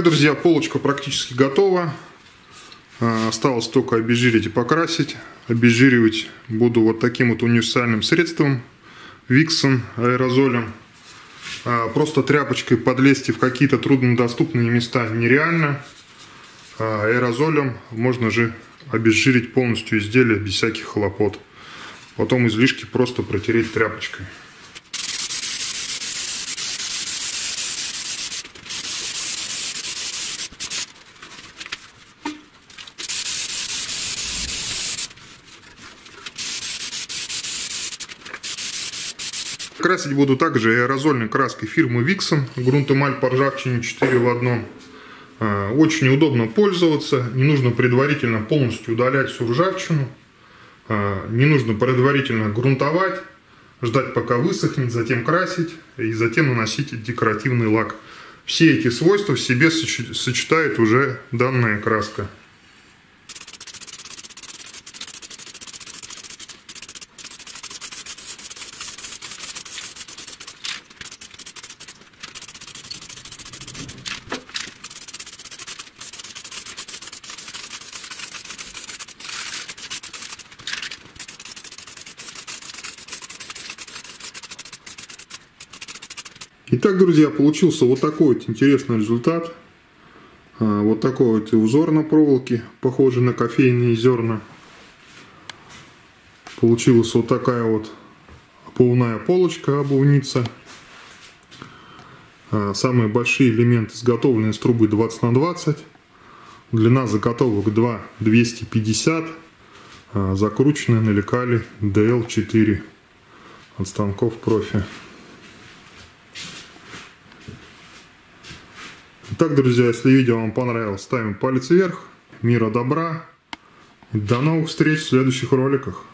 Итак, друзья, полочка практически готова. Осталось только обезжирить и покрасить. Обезжиривать буду вот таким вот универсальным средством Виксон аэрозолем. Просто тряпочкой подлезть в какие-то труднодоступные места нереально. Аэрозолем можно же обезжирить полностью изделие без всяких хлопот. Потом излишки просто протереть тряпочкой. Красить буду также аэрозольной краской фирмы Виксон, грунт-эмаль по ржавчине 4 в 1. Очень удобно пользоваться, не нужно предварительно полностью удалять всю ржавчину, не нужно предварительно грунтовать, ждать пока высохнет, затем красить и затем наносить декоративный лак. Все эти свойства в себе сочетает уже данная краска. Итак, друзья, получился вот такой вот интересный результат. Вот такой вот узор на проволоке, похожий на кофейные зерна. Получилась вот такая вот обувная полочка, обувница. Самые большие элементы изготовлены из трубы 20 на 20. Длина заготовок 250. Закручены на лекале DL4 от станков профи. Итак, друзья, если видео вам понравилось, ставим палец вверх. Мира, добра. До новых встреч в следующих роликах.